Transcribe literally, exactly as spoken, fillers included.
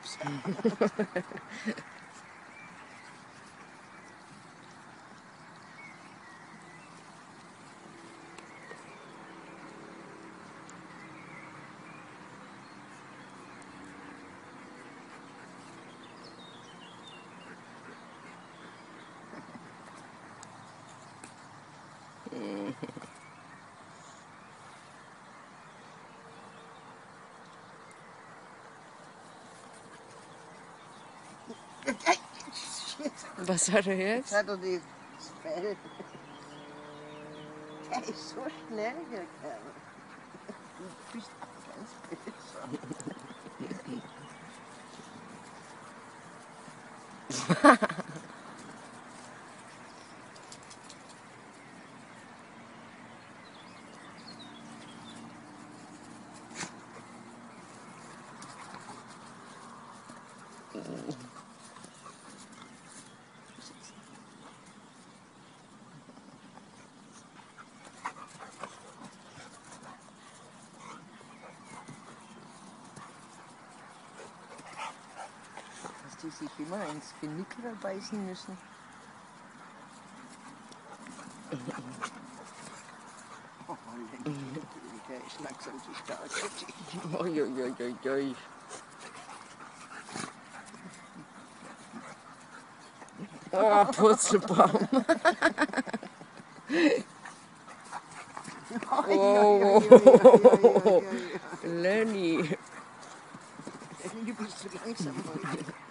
Ups. Was hat er Jetzt jetzt? hat er die Fell. Der ist so schnell, der Kerl. Du bist ganz böse. Dass die sich immer ins Genick beißen müssen. Oh, der ist langsam zu stark für dich. Oi, oi, oi, oi, oi. Oh, Purzelbaum. Oh, Lenny. Du bist zu langsam heute.